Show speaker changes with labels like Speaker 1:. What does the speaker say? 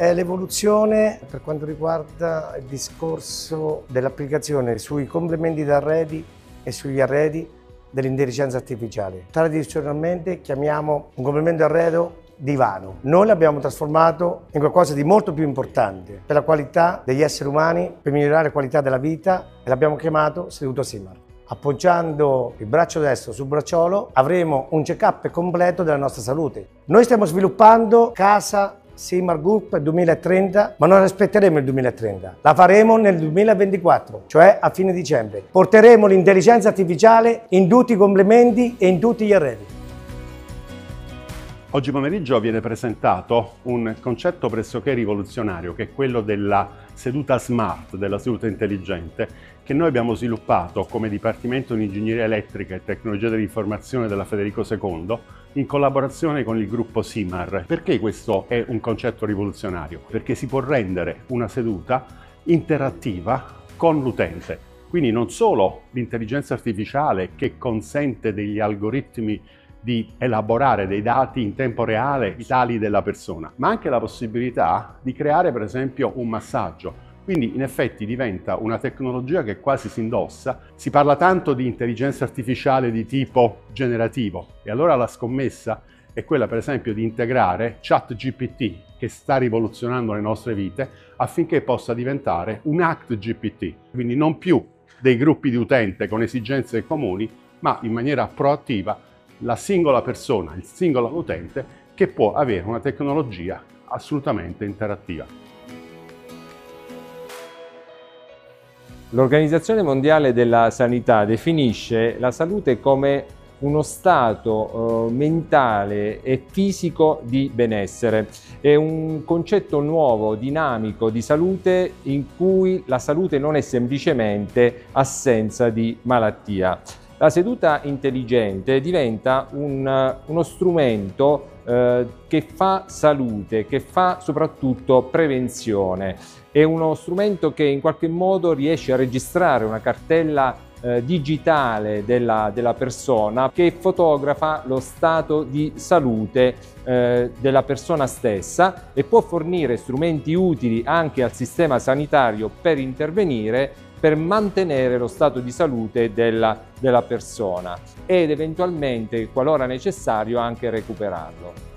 Speaker 1: è l'evoluzione per quanto riguarda il discorso dell'applicazione sui complementi d'arredi e sugli arredi dell'intelligenza artificiale. Tradizionalmente chiamiamo un complemento d'arredo divano. Noi l'abbiamo trasformato in qualcosa di molto più importante per la qualità degli esseri umani, per migliorare la qualità della vita, e l'abbiamo chiamato seduto Simar. Appoggiando il braccio destro sul bracciolo avremo un check-up completo della nostra salute. Noi stiamo sviluppando Casa Simar Group 2030, ma non aspetteremo il 2030, la faremo nel 2024, cioè a fine dicembre. Porteremo l'intelligenza artificiale in tutti i complementi e in tutti gli arredi.
Speaker 2: Oggi pomeriggio viene presentato un concetto pressoché rivoluzionario, che è quello della seduta smart, della seduta intelligente, che noi abbiamo sviluppato come Dipartimento di Ingegneria Elettrica e Tecnologia dell'Informazione della Federico II in collaborazione con il gruppo Simar. Perché questo è un concetto rivoluzionario? Perché si può rendere una seduta interattiva con l'utente. Quindi non solo l'intelligenza artificiale che consente degli algoritmi di elaborare dei dati in tempo reale vitali della persona, ma anche la possibilità di creare per esempio un massaggio. Quindi in effetti diventa una tecnologia che quasi si indossa. Si parla tanto di intelligenza artificiale di tipo generativo, e allora la scommessa è quella per esempio di integrare ChatGPT, che sta rivoluzionando le nostre vite, affinché possa diventare un ActGPT, quindi non più dei gruppi di utente con esigenze comuni, ma in maniera proattiva la singola persona, il singolo utente, che può avere una tecnologia assolutamente interattiva.
Speaker 3: L'Organizzazione Mondiale della Sanità definisce la salute come uno stato mentale e fisico di benessere. È un concetto nuovo, dinamico di salute, in cui la salute non è semplicemente assenza di malattia. La seduta intelligente diventa uno strumento che fa salute, che fa soprattutto prevenzione. È uno strumento che in qualche modo riesce a registrare una cartella digitale della persona, che fotografa lo stato di salute della persona stessa, e può fornire strumenti utili anche al sistema sanitario per intervenire, per mantenere lo stato di salute della persona ed eventualmente, qualora necessario, anche recuperarlo.